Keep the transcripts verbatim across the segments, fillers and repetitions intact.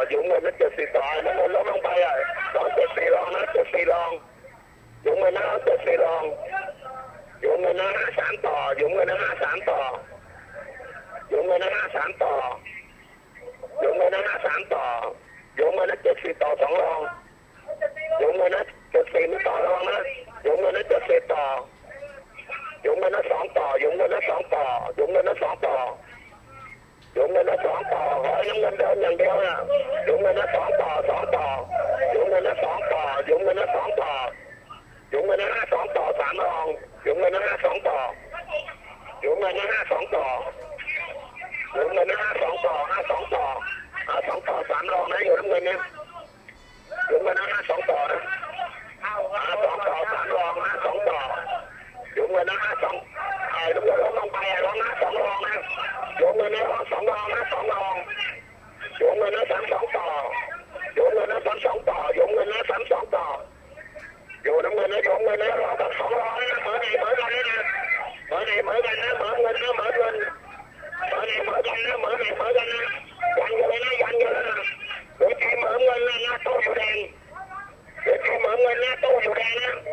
อยู่เงินนั้นเจ็ดสี่ต่อน้ำมันลดลงไปอ่ะสองเจ็ดสี่รองนะเจ็ดสี่รองอยู่เงินนะเจ็ดสี่รองอยู่เงินนะห้าสามต่ออยู่เงินนะห้าสามต่ออยู่เงินนะห้าสามต่ออยู่เงินนะห้าสามต่ออยู่เงินนะเจ็ดสี่ต่อสองรองอยู่เงินนะเจ็ดสี่ไม่ต่อรองนะอยู่เงินนะเจ็ดสี่ต่ออยู่เงินนะสองต่ออยู่เงินนะสองต่ออยู่เงินนะสองต่ออยู่เงินนะสองต่อขอให้น้ำเงินเดินอย่างเดียวนะอยู่เงินนะสองต่อสองต่ออยู่เงินนะสองต่ออยู่เงินนะสองต่ออยู่เงินนะห้าสองต่อสามรองอยู่เงินนะห้าสองต่ออยู่เงินนะห้าสองต่ออยู่เงินนะห้าสองต่อห้าสองต่อห้าสองต่อสามรองนะอยู่น้ำเงินเนี่ยอยู่เงินนะห้าสองต่อนะห้าสองต่อสามรองห้าสองต่ออยู่เงินนะห้าสองไอ้ลูกเรือลงไปร้องนะสองรองนะอยู่เงินนะร้องสองรองนะสองรองอยู่เงินนะสามสองต่ออยู่เงินนะสามสองต่ออยู่เงินนะสามสองต่ออยู่น้ำเงินนะอยู่เงินนะร้องกับสองรองนะเหมือนไงเหมือนกันนะเหมือนไงเหมือนกันนะเหมือนเงินนะเหมือนเงินเหมือนไงเหมือนกันนะเหมือนไงเหมือนกันนะยันกันเลยนะยันกันเลยนะหัวใจเหมือนเงินนะหน้าโต๊ะอยู่แดงหัวใจเหมือนเงินหน้าโต๊ะอยู่แดงนะ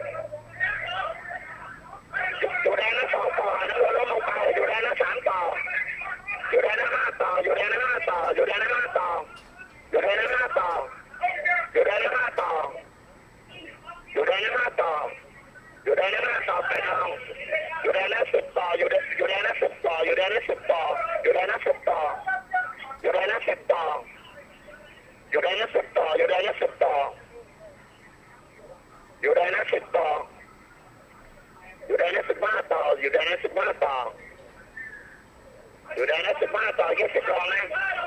อยู่แดงนะสองต่อนะเราล้มลงไปอยู่แดงนะสามต่ออยู่แดงนะห้าต่ออยู่แดงนะห้าต่ออยู่แดงนะห้าต่ออยู่แดงนะห้าต่ออยู่แดงนะห้าต่ออยู่แดงนะห้าต่ออยู่แดงนะห้าต่อไปน้องอยู่แดงนะสิบต่ออยู่แดงอยู่แดงนะสิบต่ออยู่แดงนะสิบต่ออยู่แดงนะสิบต่ออยู่แดงนะสิบต่ออยู่แดงนะสิบต่ออยู่แดงนะสิบต่ออยู่แดงนะสิบต่ออยู่แดงนะสิบห้าต่ออยู่แดงนะสิบห้าต่ออยู่แดงนะสิบห้าต่อยี่สิบรองนะ